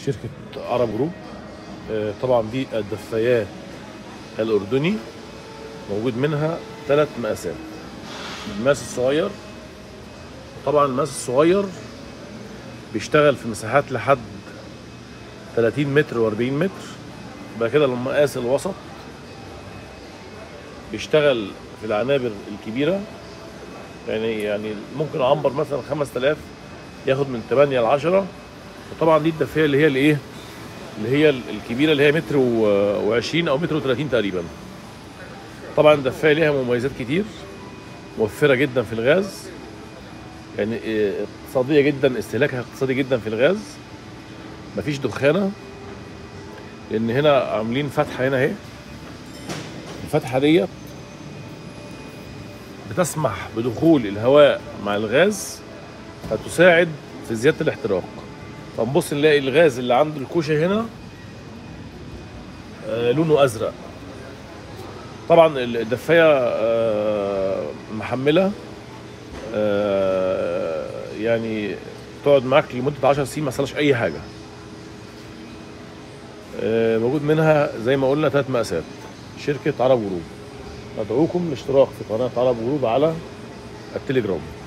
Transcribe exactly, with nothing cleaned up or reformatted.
شركة عرب جروب. طبعا دي الدفايات الأردني، موجود منها ثلاث مقاسات، المقاس الصغير. طبعا المقاس الصغير بيشتغل في مساحات لحد ثلاثين متر وأربعين متر. بعد كده المقاس الوسط بيشتغل في العنابر الكبيرة، يعني يعني ممكن عنبر مثلا خمسة آلاف ياخد من ثمانية ل عشرة. وطبعا دي الدفايه اللي هي الايه اللي هي الكبيره اللي هي متر وعشرين او متر وثلاثين تقريبا. طبعا الدفايه ليها مميزات كتير، موفره جدا في الغاز، يعني اقتصاديه جدا، استهلاكها اقتصادي جدا في الغاز، مفيش دخانه، لان هنا عاملين فتحه هنا اهي. الفتحه ديت بتسمح بدخول الهواء مع الغاز، فتساعد في زياده الاحتراق. فنبص نلاقي الغاز اللي عند الكوشه هنا آه لونه ازرق. طبعا الدفايه آه محمله، آه يعني تقعد معاك لمده عشر سنين ما يحصلش اي حاجه. آه موجود منها زي ما قلنا ثلاث مقاسات. شركه عرب جروب. ادعوكم للاشتراك في قناه عرب جروب على التليجرام.